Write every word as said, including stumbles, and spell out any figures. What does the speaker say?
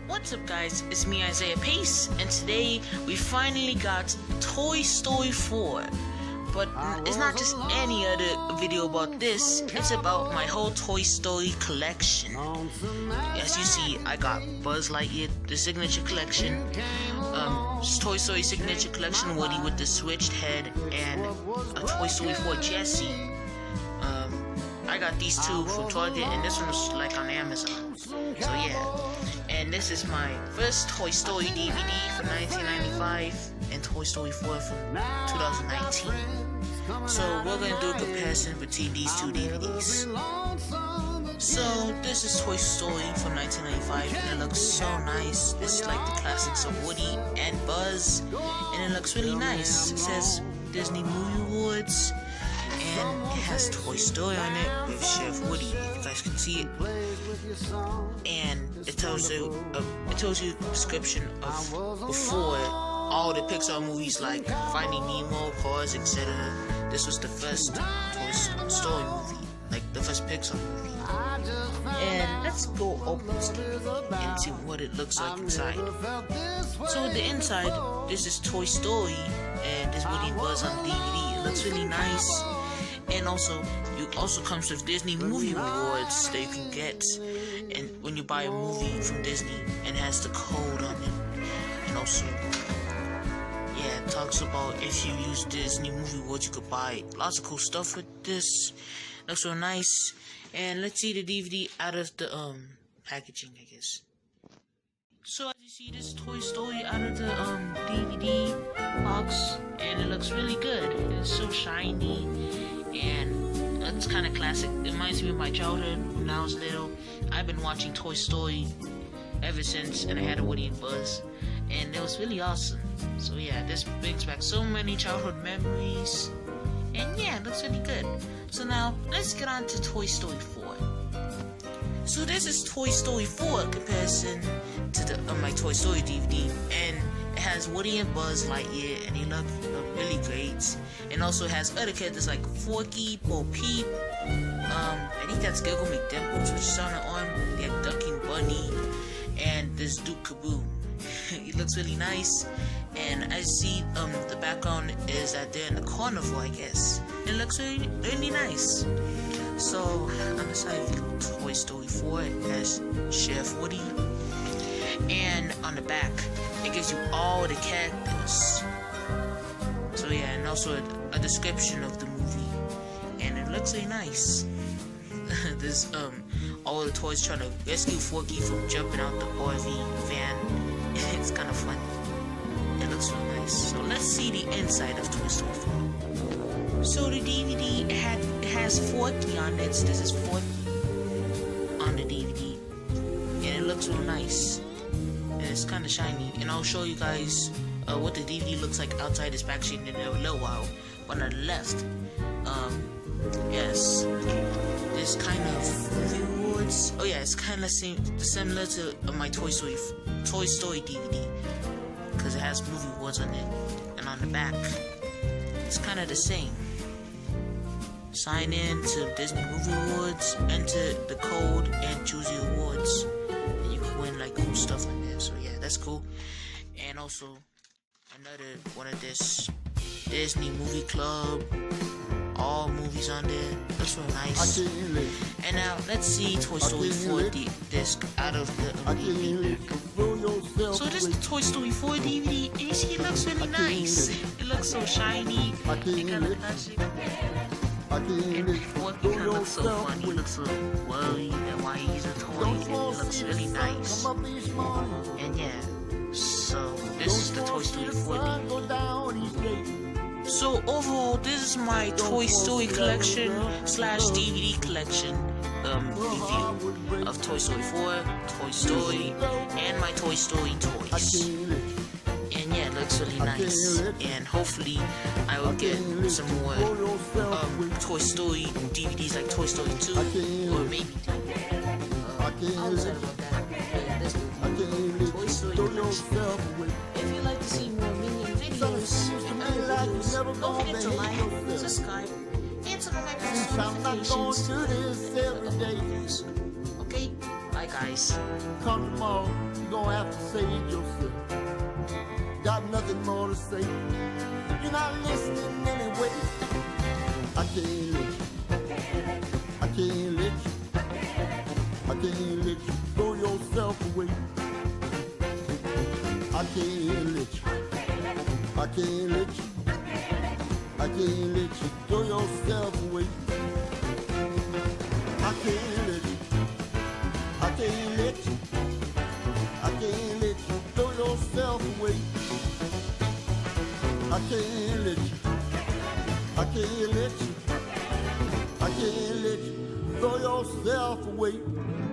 What's up guys, it's me Isaiah Pace, and today we finally got Toy Story four. But it's not just any other video about this, it's about my whole Toy Story collection. As you see, I got Buzz Lightyear, the Signature Collection, um, Toy Story Signature Collection, Woody with the switched head, and a Toy Story four Jessie. Um, I got these two from Target, and this one was like on Amazon. So yeah. And this is my first Toy Story D V D from nineteen ninety-five and Toy Story four from two thousand nineteen. So we're going to do a comparison between these two D V Ds. So this is Toy Story from nineteen ninety-five and it looks so nice. This is like the classics of Woody and Buzz and it looks really nice. It says Disney Movie Awards and it has Toy Story on it with Chef Woody, if you guys can see it. And it tells you uh, it tells you the description of before all the Pixar movies like Finding Nemo, Cars, et cetera. This was the first Toy Story movie, like the first Pixar movie. And let's go open into what it looks like inside. So with the inside, this is Toy Story, and this Woody and Buzz on D V D. It looks really nice. And also, it also comes with Disney Movie Awards that you can get, and when you buy a movie from Disney, and it has the code on it. And also, yeah, it talks about if you use Disney Movie Awards, you could buy lots of cool stuff with this. Looks so nice. And let's see the D V D out of the um packaging, I guess. So as you see, this Toy Story out of the um D V D box, and it looks really good. It's so shiny. And it's kind of classic. It reminds me of my childhood when I was little. I've been watching Toy Story ever since, and I had a Woody and Buzz, and it was really awesome. So yeah, this brings back so many childhood memories, and yeah, it looks really good. So now let's get on to Toy Story four. So this is Toy Story four comparison to the uh, my Toy Story D V D, and it has Woody and Buzz Lightyear, and they look, look really great. And also has other characters like Forky, Bo Peep, um, I think that's Giggle McDimples, which is on the arm. They have Ducking Bunny, and this Duke Kaboom. He looks really nice. And I see um the background is that they're in the carnival, I guess. It looks really, really nice. So on the side of Toy Story four, it has Chef Woody. And on the back, it gives you all the characters. So yeah, and also a, a description of the movie, and it looks really nice. There's um all the toys trying to rescue Forky from jumping out the R V van. It's kind of funny. It looks really nice. So let's see the inside of Toy Story four. So the D V D it had it has Forky on it. So this is Forky on the D V D, and it looks real nice. And it's kind of shiny, and I'll show you guys uh, what the D V D looks like outside this packaging in a little while. But on the left, um, yes, this kind of movie awards. Oh yeah, it's kind of same, similar to uh, my Toy Story Toy Story D V D, because it has movie awards on it, and on the back, it's kind of the same. Sign in to Disney Movie Awards, enter the code, and choose the awards, and you can win like cool stuff on there. So yeah, that's cool. And also another one of this Disney Movie Club, all movies on there. Looks real nice. And now let's see Toy Story four D disc out of the um, D V D. So this is the Toy Story four D V D, and you see it looks really nice. It looks so shiny and kind of classic. And Forky kind of looks so funny. He looks so worried and why he's a toy, and it looks really nice. And yeah, so this is the Toy Story four D V D. So overall, this is my Toy Story collection slash D V D collection um, review of Toy Story four, Toy Story, and my Toy Story toys. And yeah, it looks really nice. And hopefully, I will get some more um, Toy Story D V Ds like Toy Story two, or maybe three. Uh, I was sorry about that. Yeah, that's good. Toy Story collection. If you'd like to see more minion videos and other videos, don't forget to like, subscribe, and turn on my post notifications for other videos. Okay? Bye guys. guys. Come tomorrow, you're gonna have to save yourself. Got nothing more to say. You're not listening anyway. I can't let you. I can't let you. I can't let you throw yourself away. I can't let you. I can't let you. I can't let you throw yourself away. I can't let you. I can't let you. I can't let you throw yourself away. I can't let you. I can't let you. I can't let you throw yourself away.